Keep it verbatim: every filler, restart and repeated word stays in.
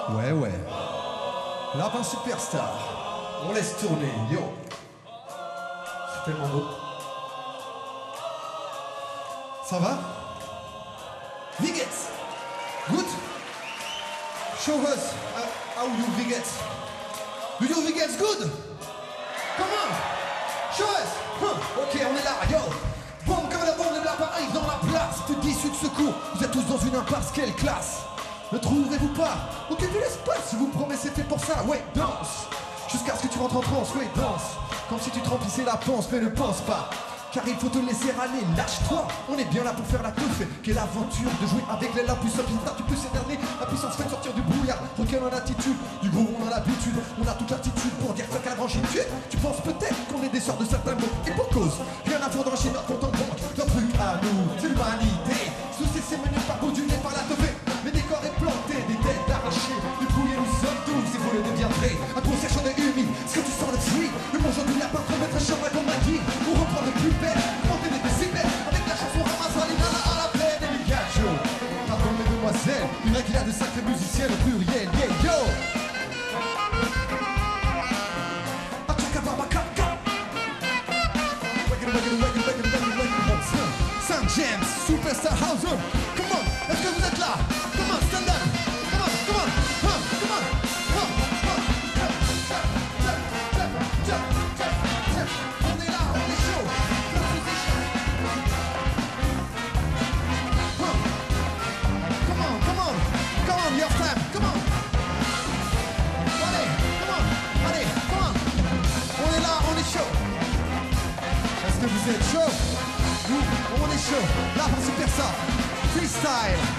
Ouais, ouais. Lapin superstar. On laisse tourner, yo. C'est tellement beau. Ça va? Vigets. Good? Show us uh, how you Vigets. Do you Vigets good? Come on. Show us. Huh. Ok, on est là, yo. Bombe comme la bombe de lapin arrive dans la place. Plus d'issue de secours. Vous êtes tous dans une impasse, quelle classe? Ne trouverez-vous pas? Occupez l'espace, je vous promets c'était pour ça. Ouais, danse. Jusqu'à ce que tu rentres en transe, ouais, danse. Comme si tu te remplissais la panse, mais ne pense pas. Car il faut te laisser aller, lâche-toi. On est bien là pour faire la teuf. Quelle aventure de jouer avec les lapins puissants. Tu peux s'énerver, la puissance fait sortir du brouillard. Requin en attitude, du gros on a l'habitude. On a toute l'attitude pour dire fuck à la branche. Tu, tu penses peut-être qu'on est des sorts de certains mots. Et pour cause, rien à fondre chez notre compte en banque. Notre truc à nous, c'est l'humanité. Souci c'est mené par bout du nez par la teufée. Les décors est planté, des têtes arrachées. Du brouillé nous sommes tous, et vous le deviendrez. Un concession de humide, ce que tu sens le free. Le bonjour du lapin, trop mettre un chemin comme m'a dit. On reprend le plus belle, monter des décibels. Avec la chanson ramasse à l'inala à la plaine et les gadgets. Pardon mes demoiselles, une qu'il a de sacrés musiciens au pluriel, yeah yo. Saint James, Superstar Houser. Come on, est-ce que vous êtes là? Come on, stand up. Come on, come on, huh, come on. Huh, huh, jump, jump, jump, jump, jump, jump. On est là, on est chaud. Huh. Come on, come on, come on, your time, come on. Allez, come on, allez, come on. On est là, on est chaud. Est-ce que vous êtes chaud? Nous, on est chaud. Là, on super ça. Freestyle.